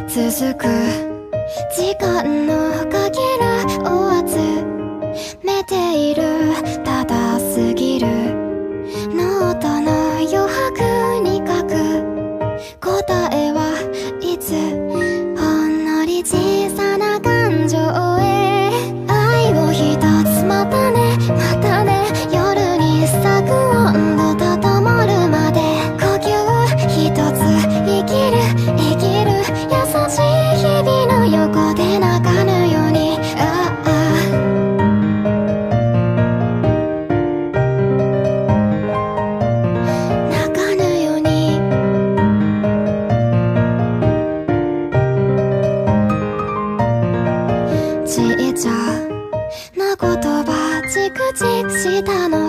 続く時間のかけらを集めている。ただ過ぎるノートの余白に書く答えはいつほんのり小さな感情へ。愛を一つまたねまたね、夜に咲く温度と灯るまで呼吸一つ生きる生きる、優しい日々の横で泣かぬように。泣かぬように。ちいちゃな言葉チクチクしたの